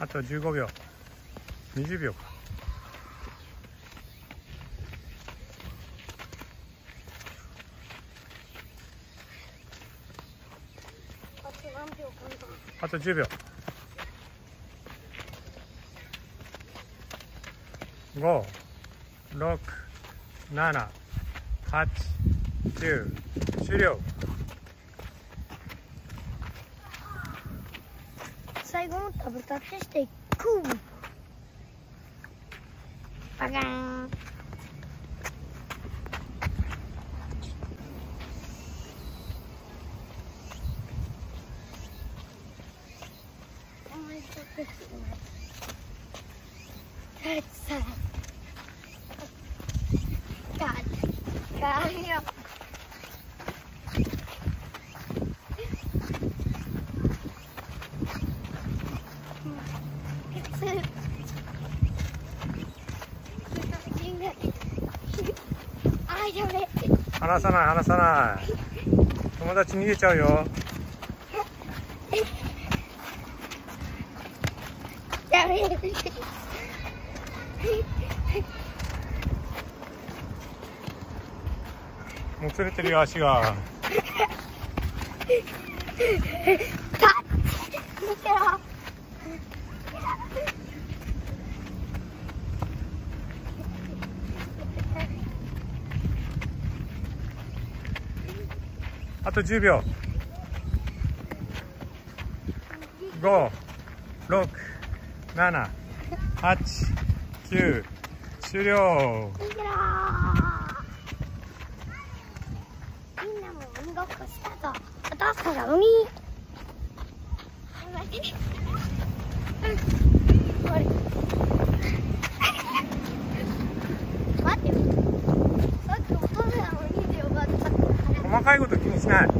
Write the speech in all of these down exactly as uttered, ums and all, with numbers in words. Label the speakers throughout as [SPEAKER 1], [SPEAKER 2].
[SPEAKER 1] あとじゅうごびょう、にじゅうびょうか。
[SPEAKER 2] あと何秒かな。
[SPEAKER 1] あとじゅうびょう。ご、ろく、なな、はち、きゅう、終了。
[SPEAKER 2] 最後の食べ立ちしていく。バカーン。
[SPEAKER 1] 離さない離さない。友達逃げちゃうよ。
[SPEAKER 2] ダメ。
[SPEAKER 1] もう釣れてるよ、足が。
[SPEAKER 2] 見てろ。
[SPEAKER 1] あとじゅうびょう。ご、ろく、なな、はち、きゅう、終了。
[SPEAKER 2] 見てろ。みんなも鬼ごっこスタート。お父さんが鬼。待って。これ。待ってよ。さっきお父さん鬼で呼ばれた。
[SPEAKER 1] 細かいこと気にしない。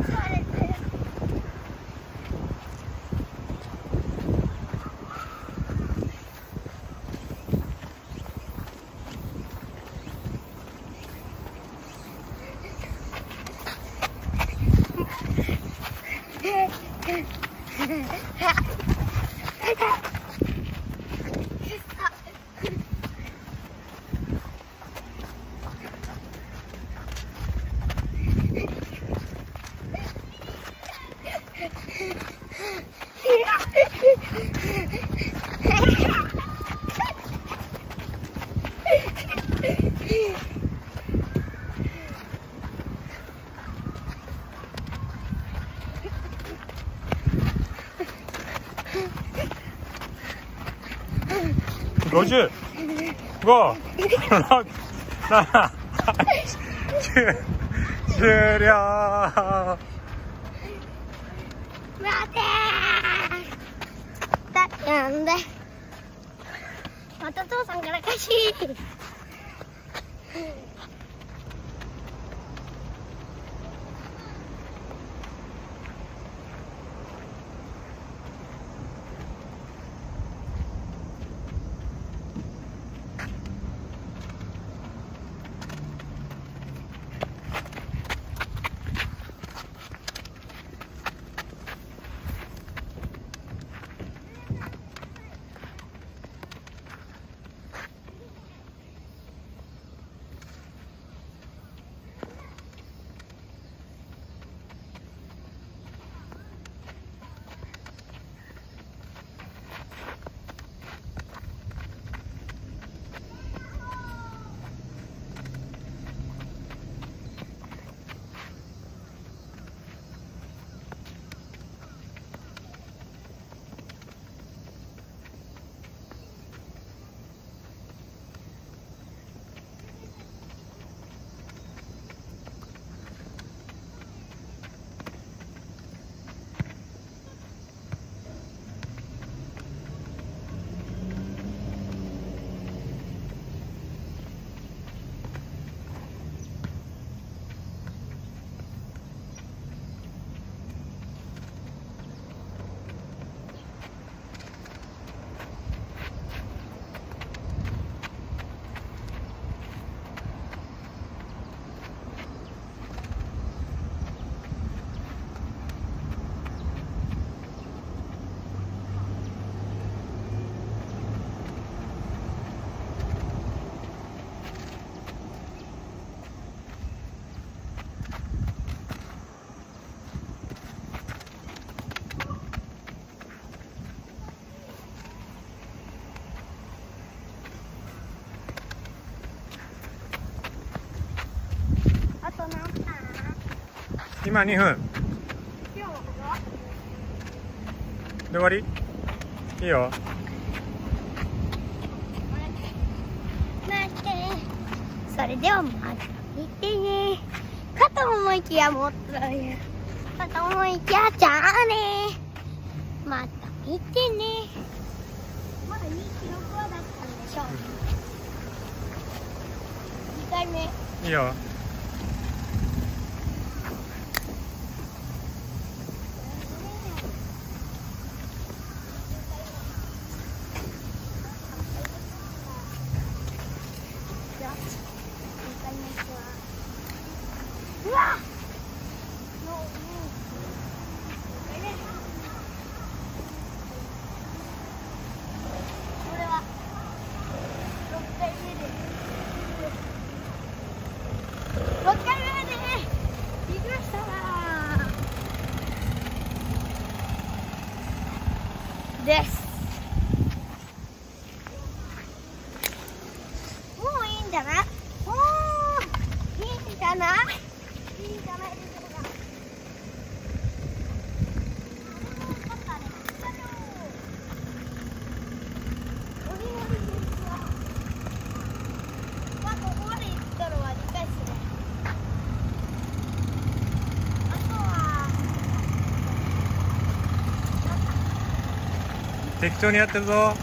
[SPEAKER 1] ごじゅう、ご、ろく、なな、はち、きゅう、終了。
[SPEAKER 2] 待てー。だってなんで。また父さんからかし。
[SPEAKER 1] 今にふんで終わり。いいよ。
[SPEAKER 2] 待って、それではまた見てね。かと思いきやもっとやかと思いきやじゃあね。また見てね。まだいい記録はだったんでしょう。にかいめ。
[SPEAKER 1] いいよ。
[SPEAKER 2] うわっ、これはろっかいめでろっかいめで行きましたです。もういいんじゃない？もういいんじゃない？いいんじゃないでしょうか。
[SPEAKER 1] 適当にやってるぞ。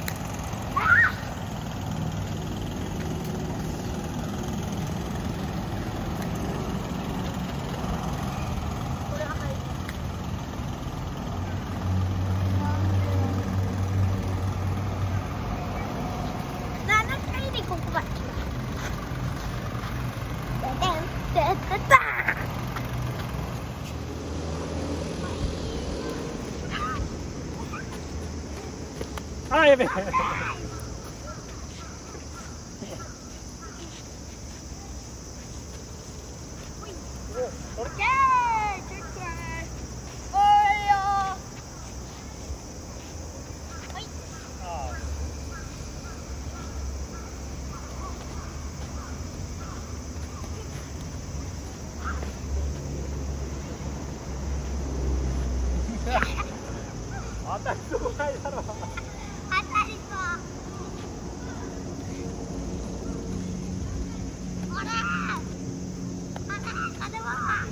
[SPEAKER 2] ななかいでここまで来た。ででんででだ
[SPEAKER 1] あ、やべえ。
[SPEAKER 2] オッケー、チェック。おいよ。はい。
[SPEAKER 1] 当たりそうないだろ。
[SPEAKER 2] 当たりそう。ほら。当たりそうでも。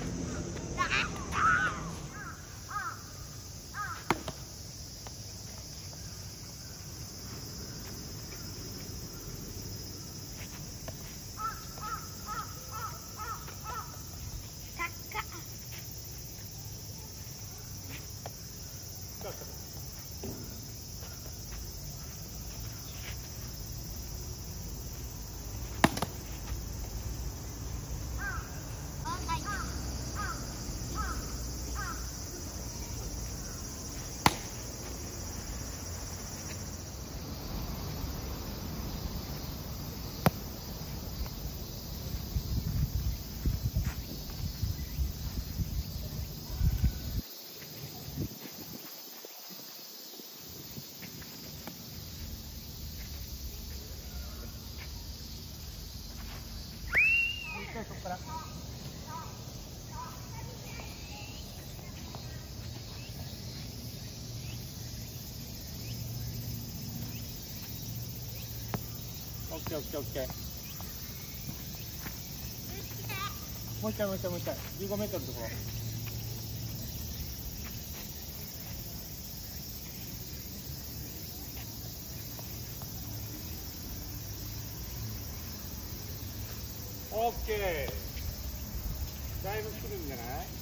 [SPEAKER 1] そこから。オッケーオッケーオッケー。もう一回もう一回もう一回。じゅうごメートルのところ。オッケー。だいぶ来るんじゃない？